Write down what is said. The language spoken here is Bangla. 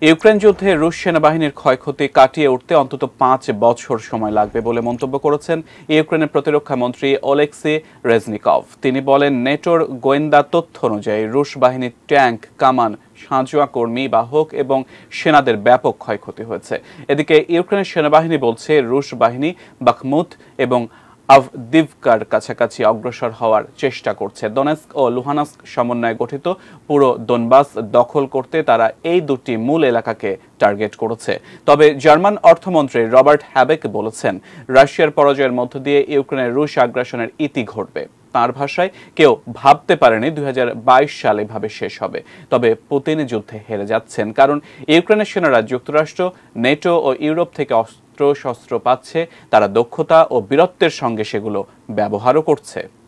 ইউক্রেন যুদ্ধে রুশ সেনাবাহিনীর ক্ষয়ক্ষতি কাটিয়ে উঠতে অন্তত 5 বছর সময় লাগবে বলে মন্তব্য করেছেন ইউক্রেনের প্রতিরক্ষা মন্ত্রী ওলেক্সি রেজনিকভ। তিনি বলেন, নেটোর গোয়েন্দা তথ্য অনুযায়ী রুশ বাহিনীর ট্যাঙ্ক, কামান, সাঁজোয়া কর্মী, বাহক এবং সেনাদের ব্যাপক ক্ষয়ক্ষতি হয়েছে। এদিকে ইউক্রেনের সেনাবাহিনী বলছে, রুশ বাহিনী বাখমুত এবং আভদিভকার কাছাকাছি অগ্রসর হওয়ার চেষ্টা করছে। দনেস্ক ও লুহানস্ক সমন্বয়ে গঠিত পুরো দোনবাস দখল করতে তারা এই দুটি মূল এলাকাকে টার্গেট করেছে। তবে জার্মান অর্থমন্ত্রী রবার্ট হ্যাবেক বলেছেন, রাশিয়ার পরাজয়ের মধ্য দিয়ে ইউক্রেনের রুশ আগ্রাসনের ইতি ঘটবে। তার ভাষায়, কেউ ভাবতে পারেনি 2022 সালে এভাবে শেষ হবে। তবে পুতিন যুদ্ধে হেরে যাচ্ছেন, কারণ ইউক্রেনের সেনারা যুক্তরাষ্ট্র, নেটো ও ইউরোপ থেকে অস্ত্র শস্ত্র পাচ্ছে। তারা দক্ষতা ও বীরত্বের সঙ্গে সেগুলো ব্যবহারও করছে।